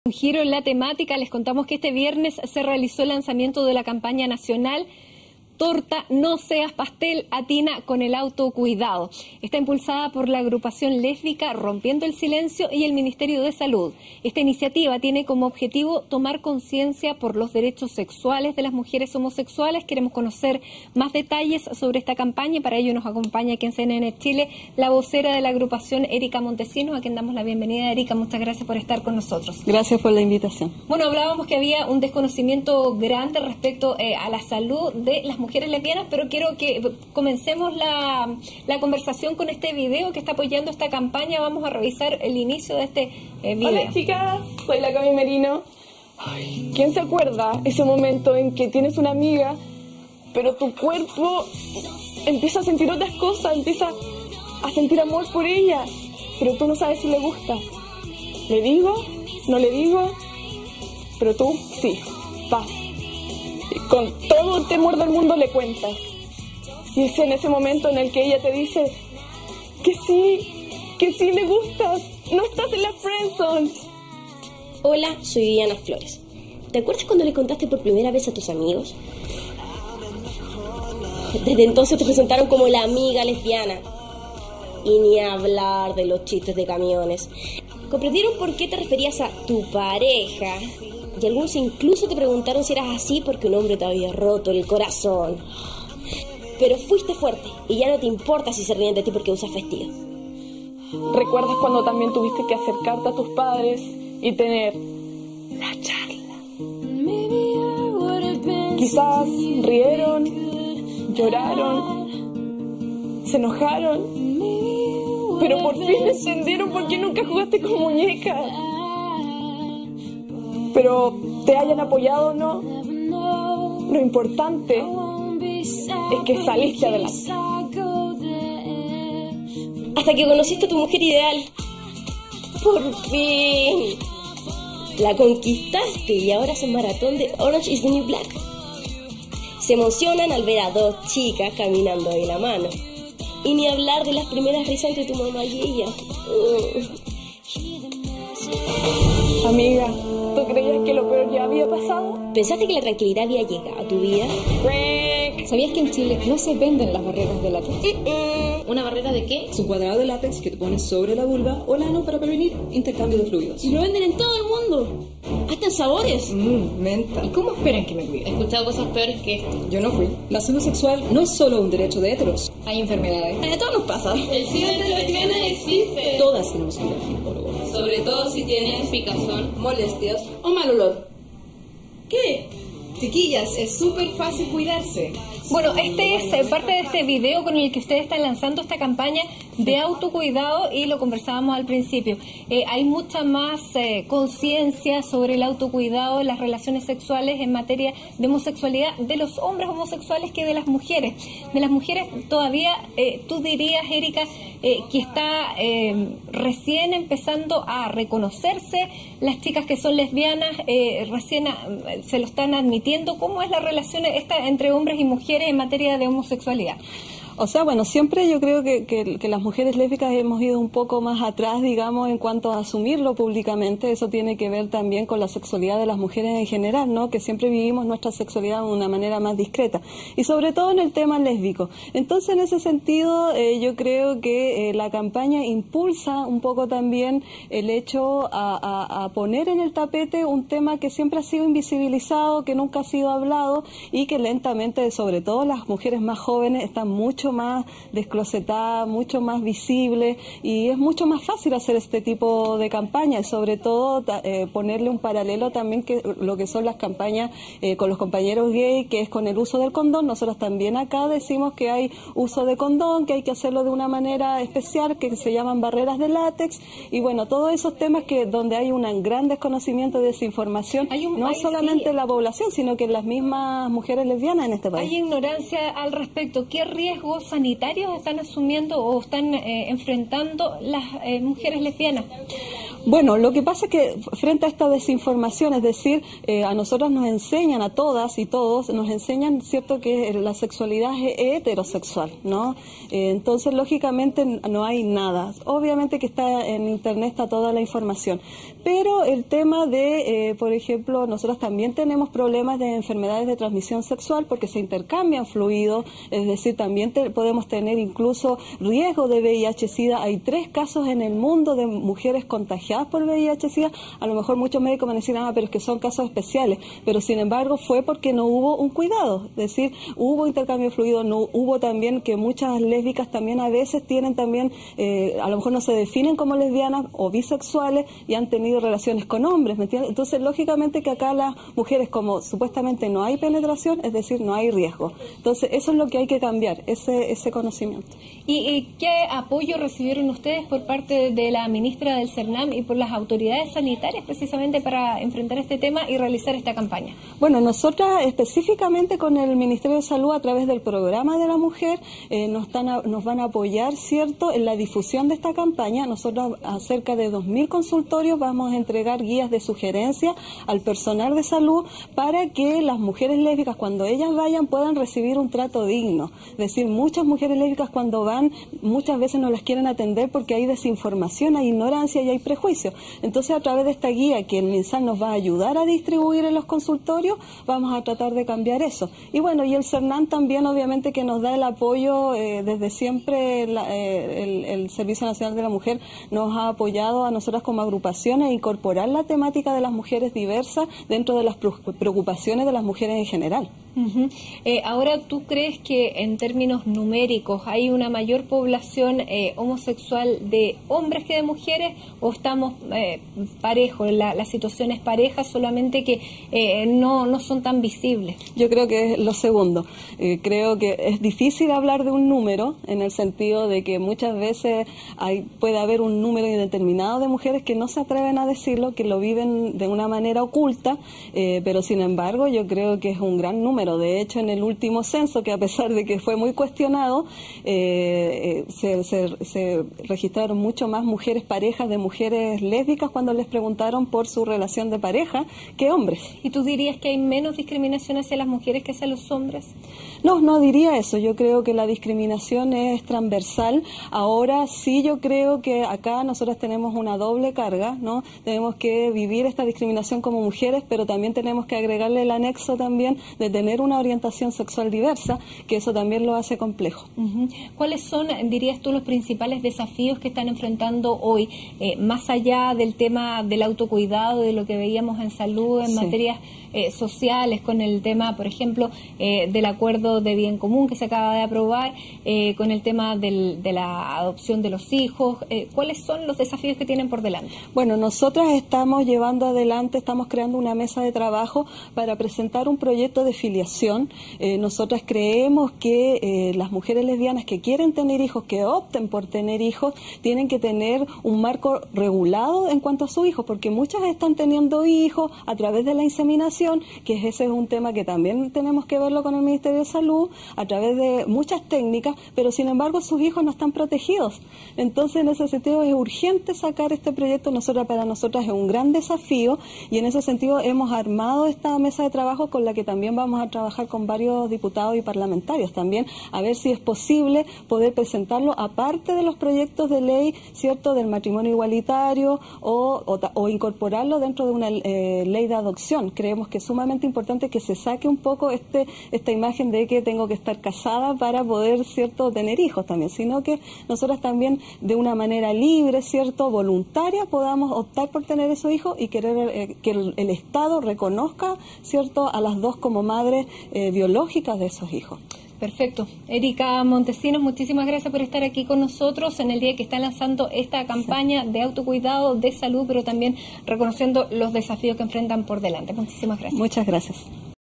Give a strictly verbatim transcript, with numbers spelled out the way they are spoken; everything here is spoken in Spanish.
Un giro en la temática, les contamos que este viernes se realizó el lanzamiento de la campaña nacional Torta, no seas pastel, atina con el autocuidado. Está impulsada por la agrupación lésbica Rompiendo el Silencio y el Ministerio de Salud. Esta iniciativa tiene como objetivo tomar conciencia por los derechos sexuales de las mujeres homosexuales. Queremos conocer más detalles sobre esta campaña y para ello nos acompaña aquí en C N N Chile la vocera de la agrupación, Erika Montesinos, a quien damos la bienvenida. Erika, muchas gracias por estar con nosotros. Gracias por la invitación. Bueno, hablábamos que había un desconocimiento grande respecto eh, a la salud de las mujeres lesbianas, pero quiero que comencemos la, la conversación con este video que está apoyando esta campaña. Vamos a revisar el inicio de este eh, video. Hola chicas, soy la Cami Merino. Ay, ¿quién se acuerda ese momento en que tienes una amiga, pero tu cuerpo empieza a sentir otras cosas, empieza a sentir amor por ella, pero tú no sabes si le gusta? ¿Le digo? ¿No le digo? Pero tú, sí, va. Con todo el temor del mundo le cuentas. Y es en ese momento en el que ella te dice que sí, que sí le gustas, no estás en la friendzone. Hola, soy Diana Flores. ¿Te acuerdas cuando le contaste por primera vez a tus amigos? Desde entonces te presentaron como la amiga lesbiana. Y ni hablar de los chistes de camiones. Comprendieron por qué te referías a tu pareja. Y algunos incluso te preguntaron si eras así porque un hombre te había roto el corazón. Pero fuiste fuerte y ya no te importa si se ríen de ti porque usas vestido. ¿Recuerdas cuando también tuviste que acercarte a tus padres y tener la charla? Quizás rieron, lloraron, se enojaron, pero por fin entendieron por qué nunca jugaste con muñecas. Pero te hayan apoyado o no, lo importante es que saliste adelante. Hasta que conociste a tu mujer ideal. Por fin. La conquistaste y ahora es un maratón de Orange is the New Black. Se emocionan al ver a dos chicas caminando de la mano. Y ni hablar de las primeras risas entre tu mamá y ella. Uh. Amiga, ¿tú creías que lo peor ya había pasado? ¿Pensaste que la tranquilidad había llegado a tu vida? ¿Sabías que en Chile no se venden las barreras de látex? Uh-uh. ¿Una barrera de qué? Es un cuadrado de látex que te pones sobre la vulva o el ano para prevenir intercambio de fluidos. Y lo venden en todo el mundo. Hasta en sabores. Mmm, menta. ¿Y cómo esperan que me cuide? He escuchado cosas peores que esto. Yo no fui. La salud sexual no es solo un derecho de heteros. Hay enfermedades. A todos nos pasa. El SIDA de lesbiana existe. Todas tenemos que ir al ginecólogo. Sobre todo si tienes picazón, molestias o mal olor. ¿Qué? Chiquillas, es súper fácil cuidarse. Bueno, este es eh, parte de este video con el que ustedes están lanzando esta campaña de autocuidado y lo conversábamos al principio. Eh, hay mucha más eh, conciencia sobre el autocuidado en las relaciones sexuales en materia de homosexualidad de los hombres homosexuales que de las mujeres. De las mujeres todavía, eh, tú dirías, Erika, eh, que está eh, recién empezando a reconocerse las chicas que son lesbianas, eh, recién a, se lo están admitiendo. ¿Cómo es la relación esta entre hombres y mujeres en materia de homosexualidad? O sea, bueno, siempre yo creo que, que, que las mujeres lésbicas hemos ido un poco más atrás, digamos, en cuanto a asumirlo públicamente. Eso tiene que ver también con la sexualidad de las mujeres en general, ¿no? Que siempre vivimos nuestra sexualidad de una manera más discreta. Y sobre todo en el tema lésbico. Entonces, en ese sentido, eh, yo creo que eh, la campaña impulsa un poco también el hecho a, a, a poner en el tapete un tema que siempre ha sido invisibilizado, que nunca ha sido hablado y que lentamente, sobre todo las mujeres más jóvenes, están mucho más desclosetadas, mucho más visibles y es mucho más fácil hacer este tipo de campañas, sobre todo eh, ponerle un paralelo también que lo que son las campañas eh, con los compañeros gay, que es con el uso del condón. Nosotros también acá decimos que hay uso de condón, que hay que hacerlo de una manera especial, que se llaman barreras de látex y bueno, todos esos temas que donde hay un gran desconocimiento y desinformación, no hay, solamente sí. en la población, sino que en las mismas mujeres lesbianas en este país. Hay ignorancia al respecto. ¿Qué riesgos sanitarios están asumiendo o están eh, enfrentando las eh, mujeres lesbianas? Bueno, lo que pasa es que frente a esta desinformación, es decir, eh, a nosotros nos enseñan, a todas y todos, nos enseñan, cierto, que la sexualidad es heterosexual, ¿no? Eh, entonces, lógicamente, no hay nada. Obviamente que está en internet, está toda la información. pero el tema de, eh, por ejemplo, nosotros también tenemos problemas de enfermedades de transmisión sexual porque se intercambian fluidos, es decir, también te, podemos tener incluso riesgo de V I H SIDA. Hay tres casos en el mundo de mujeres contagiadas por V I H SIDA. A lo mejor muchos médicos van a decir, ah, pero es que son casos especiales, pero sin embargo fue porque no hubo un cuidado, es decir, hubo intercambio de fluidos, no hubo también que muchas lésbicas también a veces tienen también, eh, a lo mejor no se definen como lesbianas o bisexuales y han tenido relaciones con hombres, ¿me entiendes? Entonces, lógicamente que acá las mujeres, como supuestamente no hay penetración, es decir, no hay riesgo. Entonces, eso es lo que hay que cambiar, ese, ese conocimiento. ¿Y, y qué apoyo recibieron ustedes por parte de la ministra del CERNAM y por las autoridades sanitarias precisamente para enfrentar este tema y realizar esta campaña? Bueno, nosotras específicamente con el Ministerio de Salud a través del programa de la mujer eh, nos, están a, nos van a apoyar, ¿cierto?, en la difusión de esta campaña. Nosotros a cerca de dos mil consultorios vamos a entregar guías de sugerencia al personal de salud para que las mujeres lésbicas cuando ellas vayan puedan recibir un trato digno. Es decir, muchas mujeres lésbicas cuando van muchas veces no las quieren atender porque hay desinformación, hay ignorancia y hay prejuicio. Entonces, a través de esta guía que el MinSal nos va a ayudar a distribuir en los consultorios, vamos a tratar de cambiar eso. Y bueno, y el CERNAM también obviamente que nos da el apoyo, eh, desde siempre la, eh, el, el Servicio Nacional de la Mujer nos ha apoyado a nosotras como agrupaciones a incorporar la temática de las mujeres diversas dentro de las preocupaciones de las mujeres en general. Uh-huh. eh, ahora, ¿tú crees que en términos numéricos hay una mayor población eh, homosexual de hombres que de mujeres o estamos eh, parejos, la, la situación es pareja, solamente que eh, no, no son tan visibles? Yo creo que es lo segundo. Eh, creo que es difícil hablar de un número en el sentido de que muchas veces hay, puede haber un número indeterminado de mujeres que no se atreven a decirlo, que lo viven de una manera oculta, eh, pero sin embargo yo creo que es un gran número. De hecho, en el último censo, que a pesar de que fue muy cuestionado, eh, se, se, se registraron mucho más mujeres parejas de mujeres lésbicas cuando les preguntaron por su relación de pareja que hombres. ¿Y tú dirías que hay menos discriminación hacia las mujeres que hacia los hombres? No, no diría eso. Yo creo que la discriminación es transversal. Ahora sí yo creo que acá nosotros tenemos una doble carga, ¿no? Tenemos que vivir esta discriminación como mujeres, pero también tenemos que agregarle el anexo también de tener una orientación sexual diversa, que eso también lo hace complejo. Uh-huh. ¿Cuáles son, dirías tú, los principales desafíos que están enfrentando hoy, eh, más allá del tema del autocuidado, de lo que veíamos en salud, en sí. materias eh, sociales, con el tema, por ejemplo, eh, del acuerdo de bien común que se acaba de aprobar, eh, con el tema del, de la adopción de los hijos? Eh, ¿Cuáles son los desafíos que tienen por delante? Bueno, nosotras estamos llevando adelante, estamos creando una mesa de trabajo para presentar un proyecto de filiación. Eh, nosotras creemos que eh, las mujeres lesbianas que quieren tener hijos, que opten por tener hijos, tienen que tener un marco regulado en cuanto a sus hijos, porque muchas están teniendo hijos a través de la inseminación, que ese es un tema que también tenemos que verlo con el Ministerio de Salud, a través de muchas técnicas, pero sin embargo sus hijos no están protegidos. Entonces, en ese sentido es urgente sacar este proyecto. Nosotras, para nosotras es un gran desafío y en ese sentido hemos armado esta mesa de trabajo con la que también vamos a trabajar con varios diputados y parlamentarios también, a ver si es posible poder presentarlo aparte de los proyectos de ley, ¿cierto?, del matrimonio igualitario o, o, o incorporarlo dentro de una eh, ley de adopción. Creemos que es sumamente importante que se saque un poco este esta imagen de que tengo que estar casada para poder, ¿cierto?, tener hijos también, sino que nosotras también de una manera libre, ¿cierto?, voluntaria, podamos optar por tener esos hijos y querer eh, que el, el Estado reconozca, ¿cierto?, a las dos como madres Eh, biológicas de esos hijos. Perfecto. Erika Montesinos, muchísimas gracias por estar aquí con nosotros en el día que está lanzando esta campaña de autocuidado, de salud, pero también reconociendo los desafíos que enfrentan por delante. Muchísimas gracias. Muchas gracias.